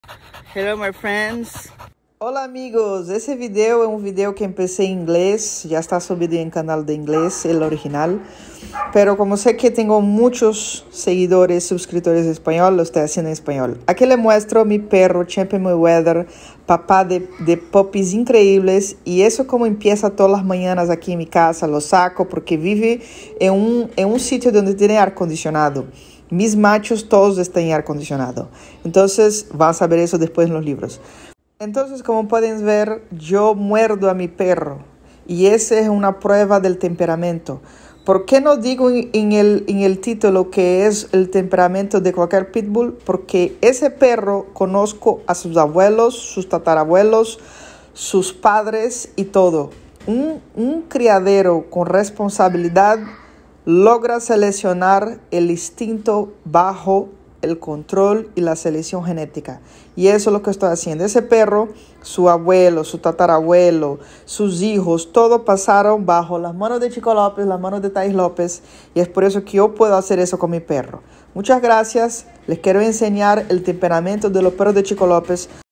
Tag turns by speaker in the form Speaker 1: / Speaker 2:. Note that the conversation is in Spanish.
Speaker 1: Hello my friends.
Speaker 2: Hola amigos, esse vídeo é um vídeo que empecé em inglês, já está subido em canal de inglês, el original, pero como sé que tengo muchos seguidores, suscriptores en español, lo estoy haciendo en español. Aquí le muestro a mi perro, Champion Mayweather, papá de puppies increíbles, y eso como empieza todas las mañanas aquí en mi casa, lo saco porque vive en un sitio donde tiene aire acondicionado. Mis machos todos están en aire acondicionado, entonces vas a ver eso después en los libros. Entonces, como pueden ver, yo muerdo a mi perro y esa es una prueba del temperamento. ¿Por qué no digo en el título que es el temperamento de cualquier pitbull? Porque ese perro conozco a sus abuelos, sus tatarabuelos, sus padres y todo. Un criadero con responsabilidad logra seleccionar el instinto bajo el control y la selección genética. Y eso es lo que estoy haciendo. Ese perro, su abuelo, su tatarabuelo, sus hijos, todos pasaron bajo las manos de Chico López, las manos de Thais López. Y es por eso que yo puedo hacer eso con mi perro. Muchas gracias. Les quiero enseñar el temperamento de los perros de Chico López.